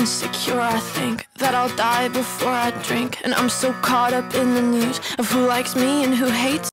insecure. I think that I'll die before I drink, and I'm so caught up in the news of who likes me and who hates